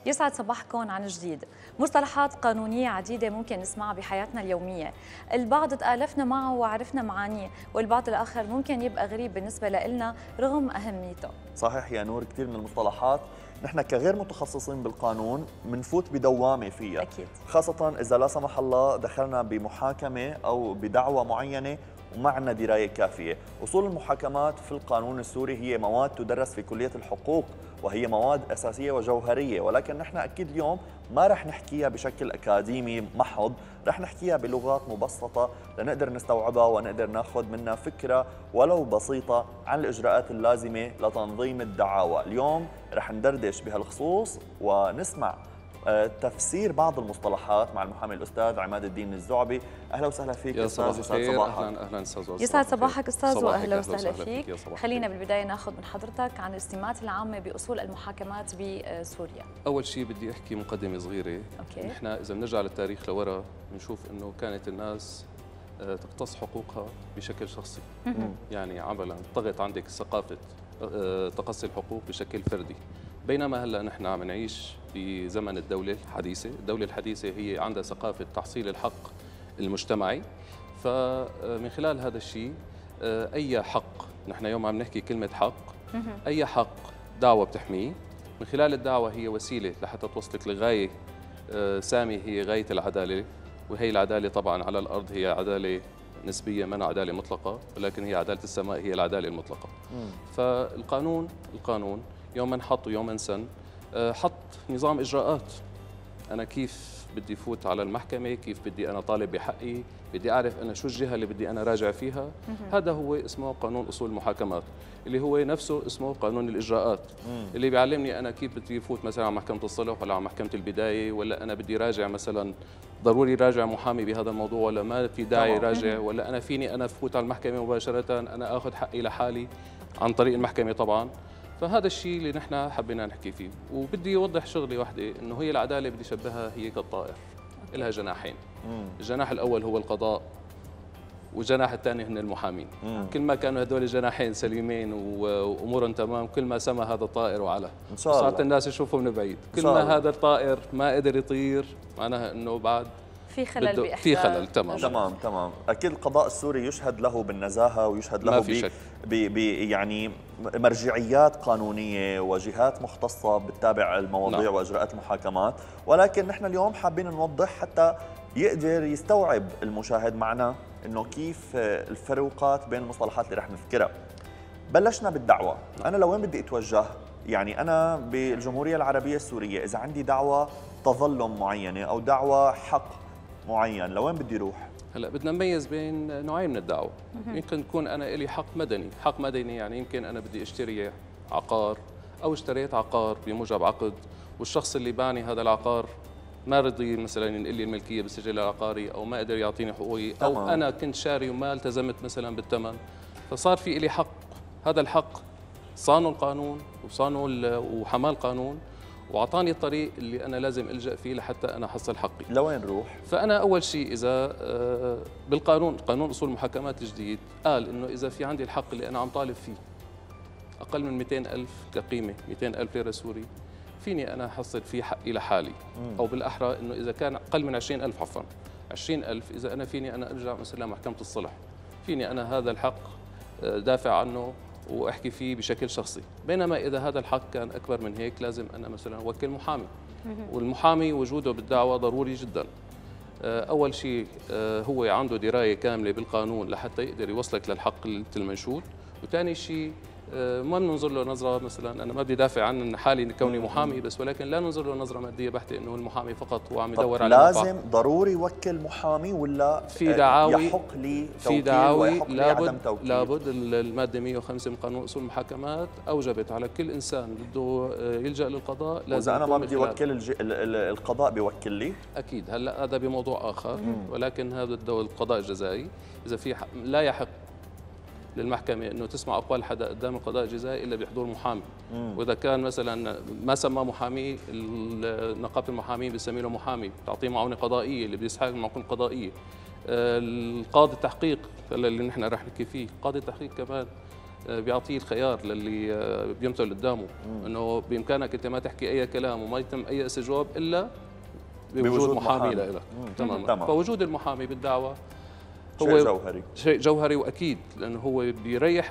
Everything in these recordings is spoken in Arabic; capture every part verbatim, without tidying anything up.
يسعد صباحكم عن جديد. مصطلحات قانونية عديدة ممكن نسمعها بحياتنا اليومية، البعض تآلفنا معه وعرفنا معانيه، والبعض الآخر ممكن يبقى غريب بالنسبة لنا رغم أهميته. صحيح يا نور، كثير من المصطلحات نحن كغير متخصصين بالقانون منفوت بدوامة فيها. أكيد. خاصة إذا لا سمح الله دخلنا بمحاكمة أو بدعوة معينة ومعنا دراية كافية. أصول المحاكمات في القانون السوري هي مواد تدرس في كلية الحقوق، وهي مواد أساسية وجوهرية، ولكن نحن أكيد اليوم ما رح نحكيها بشكل أكاديمي محض، رح نحكيها بلغات مبسطة لنقدر نستوعبها ونقدر ناخذ منها فكرة ولو بسيطة عن الإجراءات اللازمة لتنظيم الدعاوى. اليوم رح ندردش بهالخصوص ونسمع تفسير بعض المصطلحات مع المحامي الأستاذ عماد الدين الزعبي. أهلا وسهلا فيك يا أستاذ. يسعد صباحك. أهلا أهلا أستاذ. يسعد صباحك أستاذ وأهلا وسهلا فيك. فيك. خلينا بالبداية ناخذ من حضرتك عن السمات العامة بأصول المحاكمات بسوريا. أول شيء بدي أحكي مقدمة صغيرة. أوكي. نحن إذا بنرجع للتاريخ لورا بنشوف إنه كانت الناس تقتص حقوقها بشكل شخصي. يعني عملا طغت عندك ثقافة تقصي الحقوق بشكل فردي، بينما هلا نحن عم نعيش بزمن الدولة الحديثة. الدولة الحديثة هي عندها ثقافة تحصيل الحق المجتمعي، فمن خلال هذا الشيء أي حق، نحن يوم عم نحكي كلمة حق، أي حق دعوة بتحميه. من خلال الدعوة هي وسيلة لحتى توصلك لغاية سامية، هي غاية العدالة، وهي العدالة طبعا على الأرض هي عدالة نسبية، ما عدالة مطلقة، ولكن هي عدالة السماء هي العدالة المطلقة. فالقانون القانون يوم انحط ويوم انسن حط نظام إجراءات. أنا كيف بدي فوت على المحكمة، كيف بدي أنا طالب بحقي، بدي أعرف أنا شو الجهة اللي بدي أنا راجع فيها. هذا هو اسمه قانون أصول المحاكمات، اللي هو نفسه اسمه قانون الإجراءات، اللي بيعلمني أنا كيف بدي فوت مثلا على محكمة الصلح ولا على محكمة البداية، ولا أنا بدي راجع مثلا ضروري راجع محامي بهذا الموضوع ولا ما في داعي راجع، ولا أنا فيني أنا فوت على المحكمة مباشرة أنا آخذ حقي لحالي عن طريق المحكمة طبعا. فهذا الشيء اللي نحن حبينا نحكي فيه. وبدي اوضح شغله واحده، انه هي العداله بدي شبهها هي كالطائر، لها جناحين. مم. الجناح الاول هو القضاء، والجناح الثاني هن المحامين. مم. كل ما كانوا هدول الجناحين سليمين وامورهم تمام، كل ما سما هذا الطائر وعلى ان شاء الله صارت الناس يشوفوا من بعيد. كل ما هذا الطائر ما قدر يطير، معناها انه بعد في خلل بإحداث. في خلل. تمام تمام تمام. اكيد القضاء السوري يشهد له بالنزاهه ويشهد له ب ب يعني مرجعيات قانونيه وجهات مختصه بتتابع المواضيع. نعم. واجراءات المحاكمات، ولكن نحن اليوم حابين نوضح حتى يقدر يستوعب المشاهد معنا انه كيف الفروقات بين المصطلحات اللي رح نذكرها. بلشنا بالدعوه. نعم. انا لوين بدي اتوجه؟ يعني انا بالجمهوريه العربيه السوريه اذا عندي دعوه تظلم معينه او دعوه حق معين، لوين بدي روح؟ هلا بدنا نميز بين نوعين من الدعوة. يمكن يكون أنا إلي حق مدني، حق مدني يعني يمكن أنا بدي أشتري عقار أو اشتريت عقار بموجب عقد، والشخص اللي باني هذا العقار ما رضي مثلا ينقل لي الملكية بالسجل العقاري، أو ما قدر يعطيني حقوقي، أو طبعا. أنا كنت شاري وما التزمت مثلا بالثمن، فصار في إلي حق. هذا الحق صانه القانون وصانه وحماه القانون، وأعطاني الطريق اللي أنا لازم ألجأ فيه لحتى أنا أحصل حقي. لوين روح؟ فأنا أول شيء إذا بالقانون، قانون أصول المحاكمات الجديد قال إنه إذا في عندي الحق اللي أنا عم طالب فيه أقل من مئتين ألف كقيمة، مئتين ألف ليرة سوري، فيني أنا أحصل فيه حقي لحالي. مم. أو بالأحرى إنه إذا كان أقل من عشرين ألف، عفوا عشرين ألف، إذا أنا فيني أنا أرجع مثلا محكمة الصلح، فيني أنا هذا الحق دافع عنه واحكي فيه بشكل شخصي. بينما اذا هذا الحق كان اكبر من هيك لازم انا مثلا اوكل محامي، والمحامي وجوده بالدعوه ضروري جدا. اول شيء هو عنده درايه كامله بالقانون لحتى يقدر يوصلك للحق المنشود، وثاني شيء ما بننظر له نظره مثلا، انا ما بدي دافع عن حالي كوني محامي بس، ولكن لا ننظر له نظره ماديه بحته انه المحامي فقط هو عم يدور على لازم المنفعة. ضروري يوكل محامي ولا في دعاوي يحق لي في دعاوي لابد توكيل. لابد الماده مئة وخمسة من قانون اصول المحاكمات اوجبت على كل انسان بده يلجا للقضاء لازم. واذا انا ما بدي اوكل الج... القضاء بيوكل لي اكيد. هلا هذا بموضوع اخر. مم. ولكن هذا القضاء الجزائي اذا في لا يحق للمحكمة أنه تسمع أقوال حدا قدام القضاء الجزائي إلا بحضور محامي. مم. وإذا كان مثلا ما سمى محامي، نقابة المحامين بتسمي له محامي، تعطيه معونة قضائية اللي بده يسحق معونة قضائية. القاضي التحقيق اللي نحن رح نحكي فيه، قاضي التحقيق كمان بيعطيه الخيار للي بيمثل قدامه انه بامكانك انت ما تحكي اي كلام وما يتم اي استجواب الا بوجود, بوجود محامي, محامي. لك تماما. فوجود المحامي بالدعوه هو شيء جوهري شيء جوهري واكيد، لانه هو بيريح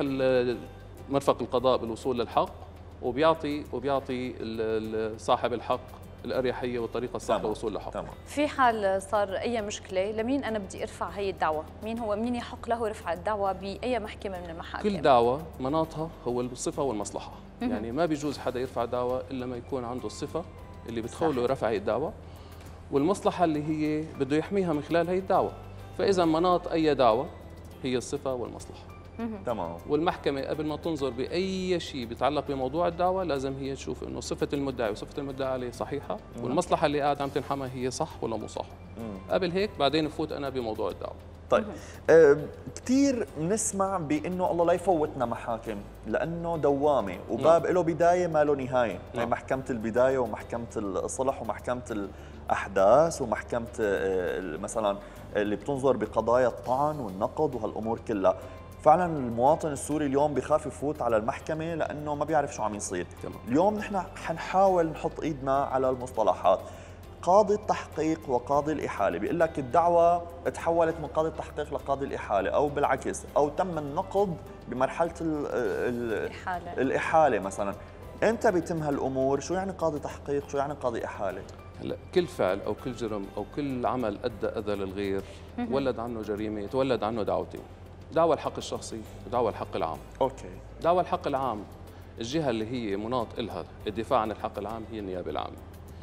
مرفق القضاء بالوصول للحق وبيعطي وبيعطي صاحب الحق الاريحيه والطريقه الصح للوصول للحق. تمام. في حال صار اي مشكله، لمين انا بدي ارفع هي الدعوه؟ مين هو مين يحق له رفع الدعوه باي محكمه من المحاكم؟ كل دعوه مناطها هو الصفه والمصلحه، يعني ما بيجوز حدا يرفع دعوه الا ما يكون عنده الصفه اللي بتخوله رفع هي الدعوه والمصلحه اللي هي بده يحميها من خلال هي الدعوه. فاذا مناط اي دعوه هي الصفه والمصلحه. تمام. والمحكمه قبل ما تنظر باي شيء بيتعلق بموضوع الدعوه لازم هي تشوف انه صفه المدعي وصفه المدعي عليه صحيحه مم. والمصلحه اللي قاعد عم تنحمى هي صح ولا مو صح. مم. قبل هيك بعدين بفوت انا بموضوع الدعوه. طيب آه كثير بنسمع بانه الله لا يفوتنا محاكم لانه دوامه وباب له بدايه ما له نهايه، يعني محكمه البدايه ومحكمه الصلح ومحكمه الاحداث ومحكمه آه مثلا اللي بتنظر بقضايا الطعن والنقض وهالامور كلها. فعلا المواطن السوري اليوم بخاف يفوت على المحكمه لانه ما بيعرف شو عم يصير. تمام. اليوم نحن حنحاول نحط ايدنا على المصطلحات. قاضي التحقيق وقاضي الإحالة، بيقول لك الدعوة تحولت من قاضي التحقيق لقاضي الإحالة أو بالعكس، أو تم النقض بمرحلة ال ال الإحالة. الإحالة مثلا. أنت بيتم هالأمور، شو يعني قاضي تحقيق، شو يعني قاضي إحالة؟ هلا كل فعل أو كل جرم أو كل عمل أدى أذى للغير ولد عنه جريمة، يتولد عنه دعوتين، دعوى الحق الشخصي ودعوى الحق العام. أوكي. دعوى الحق العام الجهة اللي هي مناط إلها الدفاع عن الحق العام هي النيابة العامة.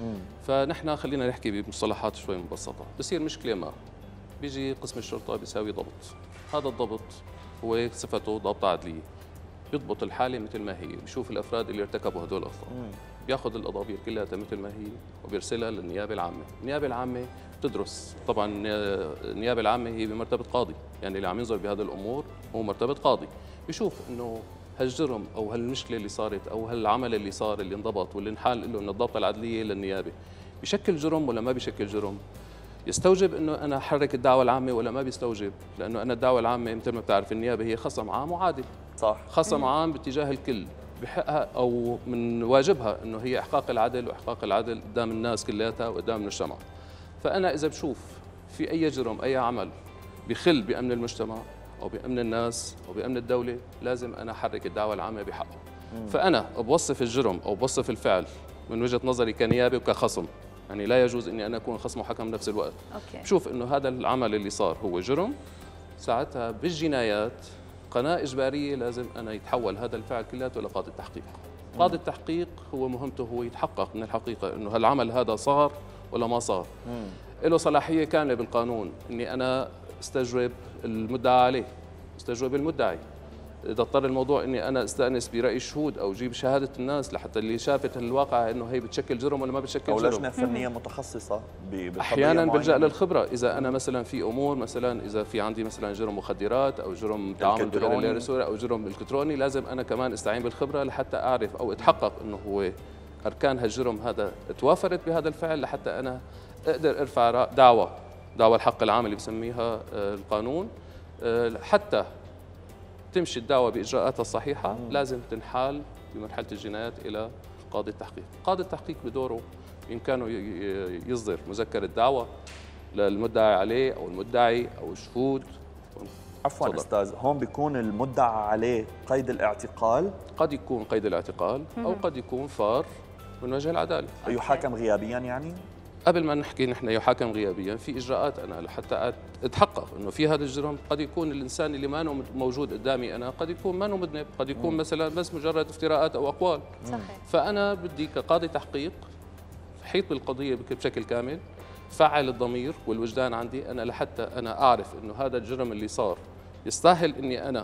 فنحن خلينا نحكي بمصطلحات شوي مبسطة. بصير مشكلة ما بيجي قسم الشرطة بيساوي ضبط، هذا الضبط هو صفته ضابط عدلية، بيضبط الحالة مثل ما هي، بيشوف الأفراد اللي ارتكبوا هدول الأخطاء، بياخذ الأضابير كلها مثل ما هي وبيرسلها للنيابة العامة. النيابة العامة بتدرس، طبعا النيابة العامة هي بمرتبة قاضي، يعني اللي عم ينظر بهذه الأمور هو مرتبة قاضي، بيشوف إنه هالجرم او هالمشكله اللي صارت او هالعمل اللي صار اللي انضبط واللي انحال له من الضابطه العدليه للنيابه بشكل جرم ولا ما بشكل جرم، يستوجب انه انا احرك الدعوه العامه ولا ما بيستوجب، لانه انا الدعوه العامه مثل ما بتعرف النيابه هي خصم عام وعادل. صح. خصم عام باتجاه الكل، بحقها او من واجبها انه هي احقاق العدل واحقاق العدل قدام الناس كلياتها وقدام المجتمع. فانا اذا بشوف في اي جرم اي عمل بخل بامن المجتمع أو بأمن الناس أو بأمن الدولة لازم أنا أحرك الدعوة العامة بحقه. فأنا بوصف الجرم أو بوصف الفعل من وجهة نظري كنيابة وكخصم، يعني لا يجوز إني أنا أكون خصم وحكم بنفس الوقت. أوكي. بشوف إنه هذا العمل اللي صار هو جرم، ساعتها بالجنايات قناة إجبارية لازم أنا يتحول هذا الفعل كلياته لقاضي التحقيق. قاضي التحقيق هو مهمته هو يتحقق من الحقيقة إنه هالعمل هذا صار ولا ما صار. له صلاحية كاملة بالقانون إني أنا استجوب المدعى عليه، استجوب المدعي. اذا اضطر الموضوع اني انا استانس براي الشهود او اجيب شهاده الناس لحتى اللي شافت الواقع انه هي بتشكل جرم ولا ما بتشكل جرم. او لجنه فنيه متخصصه احيانا بلجا للخبره، اذا انا مثلا في امور مثلا اذا في عندي مثلا جرم مخدرات او جرم تعامل بغير الرسول او جرم الكتروني، لازم انا كمان استعين بالخبره لحتى اعرف او اتحقق انه هو اركان هالجرم هذا توافرت بهذا الفعل لحتى انا اقدر ارفع دعوه دعوى الحق العام اللي بسميها القانون. حتى تمشي الدعوة بإجراءاتها الصحيحة لازم تنحال بمرحلة الجنايات إلى قاضي التحقيق. قاضي التحقيق بدوره بإمكانه يصدر مذكرة دعوة للمدعي عليه أو المدعي أو الشهود. عفوا صدر. أستاذ، هون بيكون المدعى عليه قيد الاعتقال؟ قد يكون قيد الاعتقال أو قد يكون فار من وجه العدالة. يحاكم غيابيا يعني؟ قبل ما نحكي نحن يحاكم غيابيا في اجراءات انا لحتى اتحقق انه في هذا الجرم. قد يكون الانسان اللي ما موجود قدامي انا قد يكون ما مذنب، قد يكون مثلا بس مجرد افتراءات او اقوال. صحيح. فانا بدي كقاضي تحقيق حيط بالقضيه بشكل كامل، فعل الضمير والوجدان عندي انا لحتى انا اعرف انه هذا الجرم اللي صار يستاهل اني انا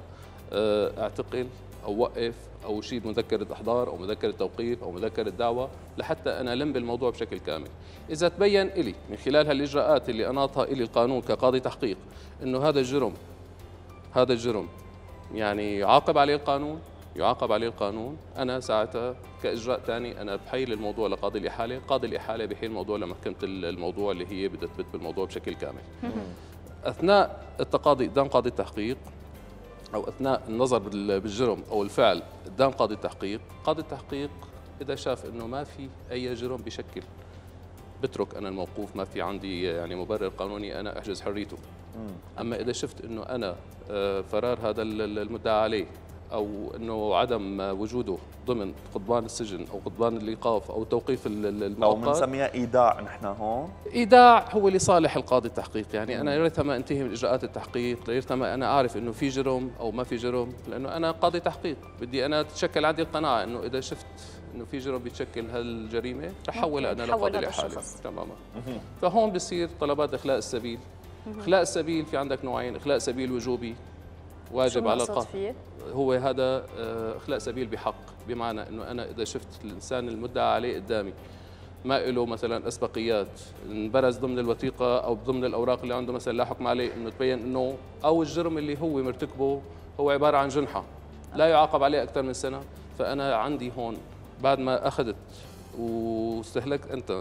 اعتقل او وقف او شيء مذكره احضار او مذكره توقيف او مذكره دعوه لحتى انا الم بالموضوع بشكل كامل. اذا تبين لي من خلال هالاجراءات اللي اناطها لي القانون كقاضي تحقيق انه هذا الجرم هذا الجرم يعني يعاقب عليه القانون يعاقب عليه القانون، انا ساعتها كاجراء ثاني انا بحيل الموضوع لقاضي الاحاله، قاضي الاحاله بحيل الموضوع لمحكمه الموضوع اللي هي بدها تثبت بالموضوع بشكل كامل. اثناء التقاضي قدام قاضي التحقيق او اثناء النظر بالجرم او الفعل قدام قاضي التحقيق، قاضي التحقيق اذا شاف انه ما في اي جرم بشكل، بترك انا الموقوف، ما في عندي يعني مبرر قانوني انا احجز حريته. اما اذا شفت انه انا فرار هذا المدعى عليه او انه عدم وجوده ضمن قضبان السجن او قضبان الايقاف او توقيف المؤقت، او بنسميها ايداع نحن هون. ايداع هو لصالح القاضي التحقيق، يعني انا يا ما انتهي من اجراءات التحقيق، يا ما انا اعرف انه في جرم او ما في جرم، لانه انا قاضي تحقيق بدي انا تتشكل عندي القناعه انه اذا شفت انه في جرم بيتشكل هالجريمه رح احولها انا لقاضي لحالي تماما. فهون بصير طلبات اخلاء السبيل. اخلاء السبيل في عندك نوعين، اخلاء سبيل وجوبي واجب على القاضي، هو هذا اخلاء سبيل بحق، بمعنى انه انا اذا شفت الانسان المدعى عليه قدامي ما له مثلا اسبقيات، انبرز ضمن الوثيقه او ضمن الاوراق اللي عنده مثلا لا حكم عليه، انه تبين انه او الجرم اللي هو مرتكبه هو عباره عن جنحه لا يعاقب عليه اكثر من سنه، فانا عندي هون بعد ما اخذت واستهلكت انت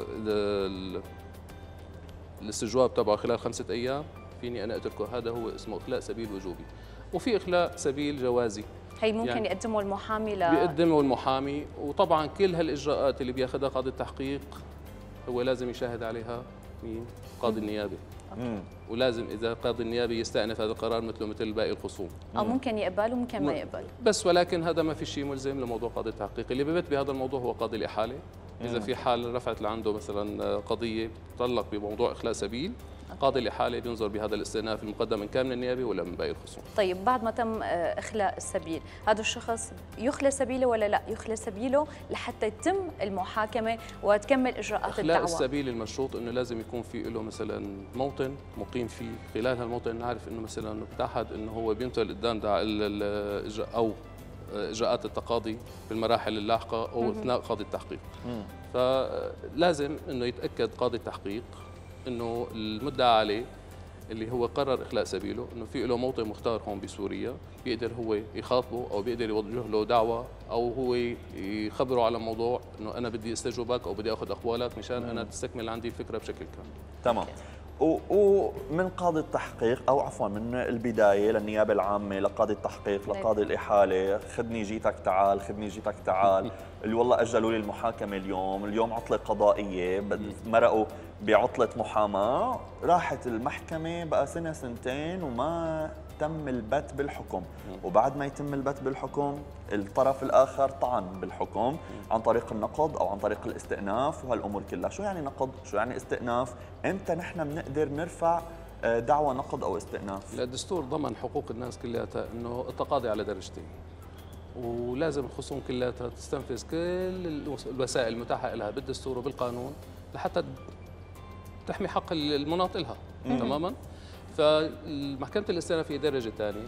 الاستجواب تبعه خلال خمسه ايام، فيني انا اتركه. هذا هو اسمه اخلاء سبيل وجوبي. وفي اخلاء سبيل جوازي، هي ممكن يعني يقدمه المحامي ل بيقدمه المحامي، وطبعا كل هالاجراءات اللي بياخذها قاضي التحقيق هو لازم يشاهد عليها مين؟ قاضي النيابه. مم. ولازم اذا قاضي النيابه يستأنف هذا القرار مثله مثل باقي الخصوم، او ممكن يقبل وممكن ما يقبل، بس ولكن هذا ما في شيء ملزم لموضوع قاضي التحقيق. اللي ببت بهذا الموضوع هو قاضي الاحاله. اذا في حال رفعت لعنده مثلا قضيه تتعلق بموضوع اخلاء سبيل، قاضي الإحالة بينظر بهذا الاستئناف المقدم إن كان من النيابة ولا من باقي الخصوم. طيب بعد ما تم إخلاء السبيل، هذا الشخص يخلى سبيله ولا لا؟ يخلى سبيله لحتى يتم المحاكمة وتكمل إجراءات الدعوة. إخلاء السبيل المشروط إنه لازم يكون في له مثلا موطن مقيم فيه، خلال هالموطن نعرف إنه مثلا بتعهد إنه هو بينتقل قدام أو إجراءات التقاضي بالمراحل اللاحقة أو أثناء قاضي التحقيق. مم. فلازم إنه يتأكد قاضي التحقيق انه المدعى عليه اللي هو قرر اخلاء سبيله انه في له موطن مختار هون بسوريا بيقدر هو يخاطبه او بيقدر يوجه له دعوه او هو يخبره على موضوع انه انا بدي استجوبك او بدي اخذ اقوالك مشان انا تستكمل عندي الفكره بشكل كامل. تمام. ومن قاضي التحقيق او عفوا من البدايه للنيابه العامه لقاضي التحقيق لقاضي الاحاله، خذني جيتك تعال، خذني جيتك تعال، اللي والله اجلوا لي المحاكمه اليوم، اليوم عطله قضائيه، مرقوا بعطله محاماه، راحت المحكمه بقى سنه سنتين وما تم البت بالحكم، وبعد ما يتم البت بالحكم الطرف الاخر طعن بالحكم عن طريق النقض او عن طريق الاستئناف وهالامور كلها. شو يعني نقض؟ شو يعني استئناف؟ امتى نحن بنقدر نرفع دعوى نقض او استئناف؟ الدستور ضمن حقوق الناس كلياتها انه التقاضي على درجتين، ولازم الخصوم كلياتها تستنفذ كل الوسائل المتاحه لها بالدستور وبالقانون لحتى تحمي حق المناط لها. تماما. فمحكمة الاستئناف في درجة ثانية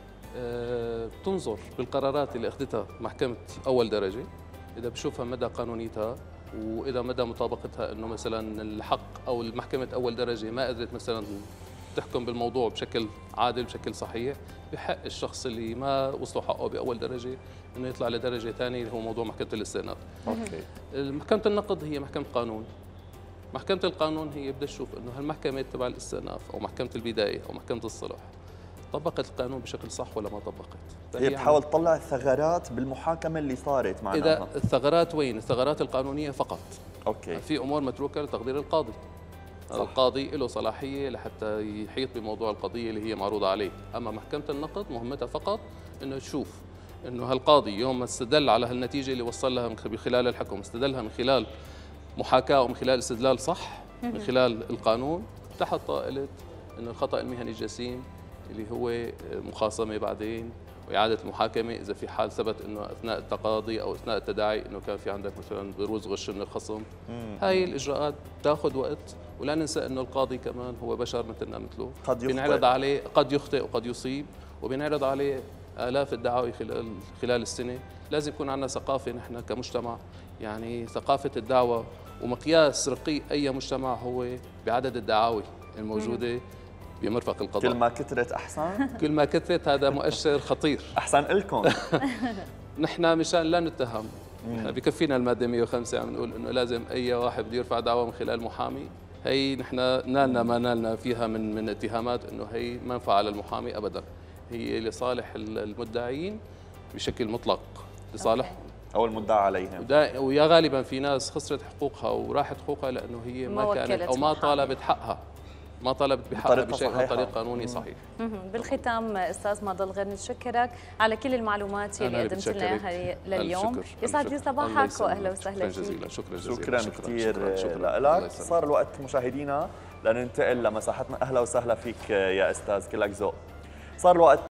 بتنظر بالقرارات اللي أخذتها محكمة أول درجة إذا بشوفها مدى قانونيتها وإذا مدى مطابقتها إنه مثلا الحق أو المحكمة أول درجة ما قدرت مثلا تحكم بالموضوع بشكل عادل بشكل صحيح، بحق الشخص اللي ما وصلوا حقه بأول درجة إنه يطلع لدرجة ثانية اللي هو موضوع محكمة الاستئناف. أوكي. محكمة النقض هي محكمة قانون. محكمة القانون هي بدها تشوف انه هالمحكمة تبع الاستئناف او محكمة البداية او محكمة الصلح طبقت القانون بشكل صح ولا ما طبقت. هي بتحاول تطلع الثغرات بالمحاكمة اللي صارت معناها. اذا الثغرات وين؟ الثغرات القانونية فقط. اوكي. في امور متروكة لتقدير القاضي. صح. القاضي له صلاحية لحتى يحيط بموضوع القضية اللي هي معروضة عليه، اما محكمة النقض مهمتها فقط انه تشوف انه هالقاضي يوم ما استدل على هالنتيجة اللي وصل لها من خلال الحكم، استدلها من خلال محاكاة ومن خلال استدلال صح من خلال القانون تحت طائلة انه الخطأ المهني الجسيم اللي هو مخاصمة بعدين وإعادة المحاكمة إذا في حال ثبت انه اثناء التقاضي او اثناء التداعي انه كان في عندك مثلا بروز غش من الخصم. هاي الاجراءات تاخذ وقت، ولا ننسى انه القاضي كمان هو بشر مثلنا مثله، قد بينعرض عليه قد يخطئ وقد يصيب وبينعرض عليه آلاف الدعاوي خلال خلال السنة. لازم يكون عندنا ثقافة نحن كمجتمع، يعني ثقافة الدعوة، ومقياس رقي أي مجتمع هو بعدد الدعاوي الموجودة بمرفق القضاء. كل ما كثرت أحسن؟ كل ما كثرت هذا مؤشر خطير. أحسن لكم. نحن مشان لا نتهم، نحن بكفينا المادة مئة وخمسة عم نقول إنه لازم أي واحد بده يرفع دعوة من خلال محامي. هي نحن نالنا ما نالنا فيها من من اتهامات إنه هي منفعة للمحامي أبدا. هي لصالح المدعين بشكل مطلق، لصالحهم او المدعى عليهم. ودا- ويا غالبا في ناس خسرت حقوقها وراحت حقوقها لانه هي ما ما كانت وكلت او ما محامي. طالبت حقها، ما طالبت بحقها بطريقة بشيء صحيحة. بطريق قانوني صحيح. مهم. بالختام استاذ مضل غير نتشكرك على كل المعلومات اللي أنا قدمت لنا بتشكرك. اياها ألف لليوم. شكر، ألف يسعد لي شكر. الله صباحك يسلمك. واهلا وسهلا شكرا فيك. جزيلا، شكرا جزيلا، شكرا كثير شكرا شكرا. الله لك. يسلمك. صار الوقت مشاهدينا لننتقل لمساحتنا. اهلا وسهلا فيك يا استاذ، كلك ذوق. صار الوقت